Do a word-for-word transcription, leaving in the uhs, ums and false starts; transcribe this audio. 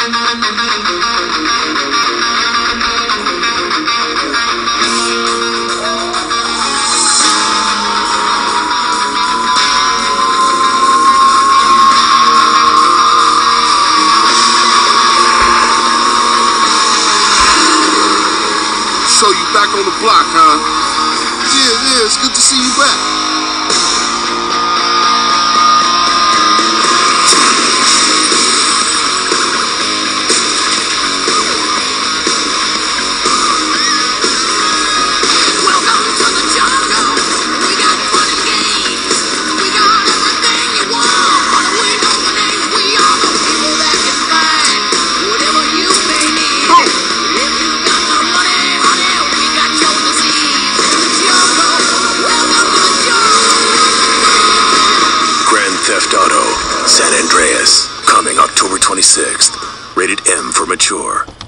So you back on the block, huh? Yeah, yeah, it's good to see you back. San Andreas, coming October twenty-sixth. Rated M for mature.